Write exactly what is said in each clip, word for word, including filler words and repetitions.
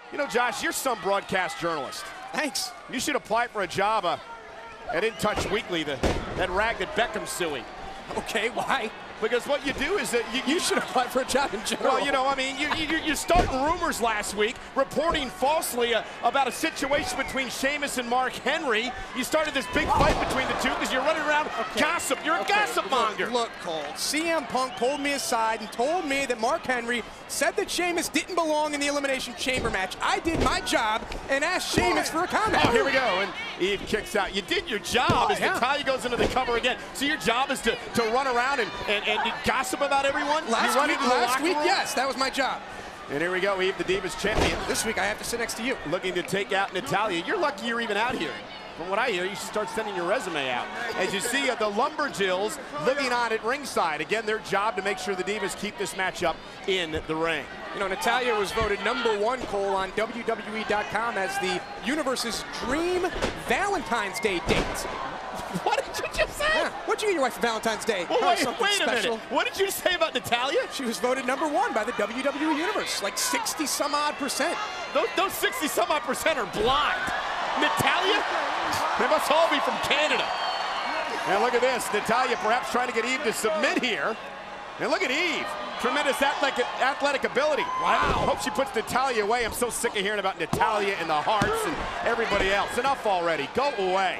You know, Josh, you're some broadcast journalist. Thanks. You should apply for a job uh, at In Touch Weekly, the, that rag that Beckham's suing. Okay, why? Because what you do is that you, You should apply for a job in general. well, you know, I mean, you, you, you're starting rumors last week, reporting falsely uh, about a situation between Sheamus and Mark Henry. You started this big fight between the two because you're running around Okay. gossip. You're a Okay, gossip monger. Look, look, Cole, C M Punk pulled me aside and told me that Mark Henry said that Sheamus didn't belong in the Elimination Chamber match. I did my job and asked Sheamus for a comment. Oh, here we go, and Eve kicks out. You did your job Oh, as yeah. Natalya goes into the cover again. So your job is to, to run around and, and, and gossip about everyone? Last you run week, into the last locker week, room? yes, that was my job. And here we go, Eve, the Divas champion, This week I have to sit next to you. looking to take out Natalya. You're lucky you're even out here. From what I hear, you should start sending your resume out. As you see uh, the Lumberjills looking on at ringside. Again, their job to make sure the Divas keep this matchup in the ring. You know, Natalya was voted number one, Cole, on W W E dot com as the universe's dream Valentine's Day date. What did you just say? Yeah. What'd you get your wife for Valentine's Day? Well, Oh, wait, something wait a special. minute. What did you say about Natalya? She was voted number one by the W W E Universe, like sixty some odd percent. Those, those sixty some odd percent are blind. Natalia? They must all be from Canada. And look at this. Natalya perhaps trying to get Eve to submit here. And look at Eve. Tremendous athletic, athletic ability. Wow. Hope she puts Natalya away. I'm so sick of hearing about Natalya and the Hearts and everybody else. Enough already. Go away.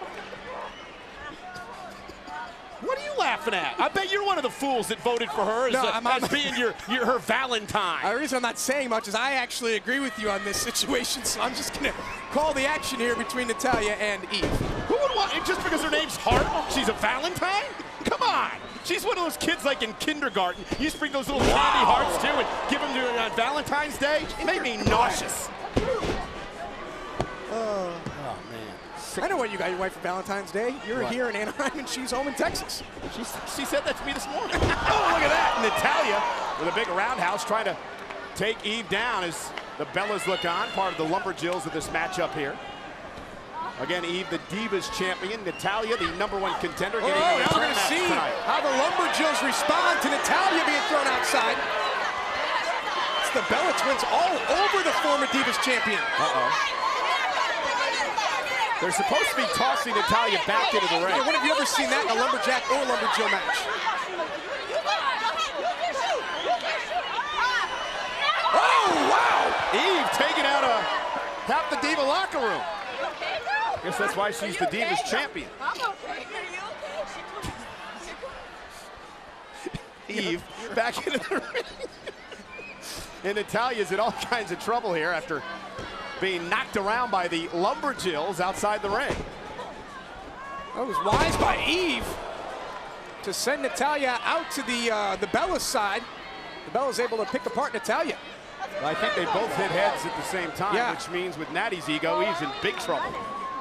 What are you laughing at? I bet you're one of the fools that voted for her as, No, uh, I'm- I'm- as being your, your her Valentine. The reason I'm not saying much is I actually agree with you on this situation, so I'm just gonna call the action here between Natalya and Eve. Who would want, just because her name's Hart, she's a Valentine? Come on. She's one of those kids like in kindergarten. You used to bring those little candy hearts too and give them to her on Valentine's Day. It made me nauseous. Oh, man. I know what you got your wife for Valentine's Day. You're What? here in Anaheim and she's home in Texas. She, she said that to me this morning. Oh, look at that. Natalya with a big roundhouse trying to take Eve down as the Bellas look on, part of the Lumberjills of this matchup here. Again, Eve, the Divas champion. Natalya, the number one contender. Oh, Getting now into a we're gonna match see tonight. how the Lumberjills respond to Natalya being thrown outside. It's the Bella Twins all over the former Divas champion. Uh-oh. They're supposed to be tossing Natalya back into the ring. Hey, when have you ever seen that in a Lumberjack or Lumberjill match? Oh, wow! Eve taking out a half the Diva locker room. Guess that's why she's the Divas champion. Eve back into the ring. And Natalya's in all kinds of trouble here after being knocked around by the Lumberjills outside the ring. That was wise by Eve to send Natalya out to the uh, the Bella's side. The Bella's able to pick apart Natalya. Well, I think they both hit heads at the same time, Yeah. which means with Natty's ego, Eve's in big trouble.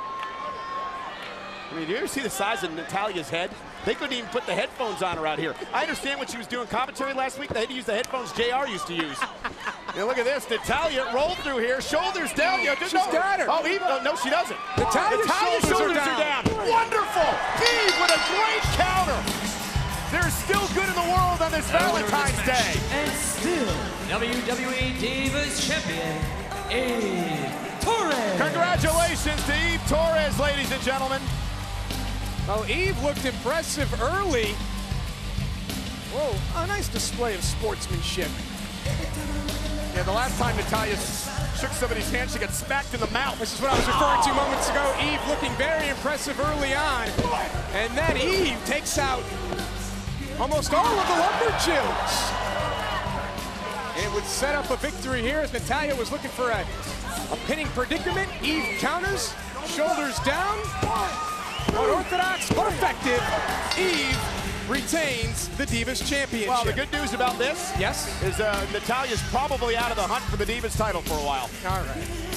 I mean, do you ever see the size of Natalya's head? They couldn't even put the headphones on her out here. I understand when she was doing commentary last week, they had to use the headphones J R used to use. And look at this, Natalya rolled through here, shoulders down. You know, She's no, got her. Oh, Eve, oh, no, she doesn't. Natalya's Natalya's shoulders are are down. Wonderful. Eve with a great counter. They're still good in the world on this Valentine's Day. And still W W E Divas Champion, Eve Torres. Congratulations to Eve Torres, ladies and gentlemen. Well, Eve looked impressive early. Whoa, a nice display of sportsmanship. Yeah, the last time Natalya shook somebody's hand, she got smacked in the mouth. This is what I was referring to moments ago. Eve looking very impressive early on. And then Eve takes out almost all of the Lumberjills. And it would set up a victory here as Natalya was looking for a, a pinning predicament. Eve counters, shoulders down. Unorthodox but effective. Eve retains the Divas Championship. Well, the good news about this Yes? is uh, Natalya's probably out of the hunt for the Divas title for a while. All right.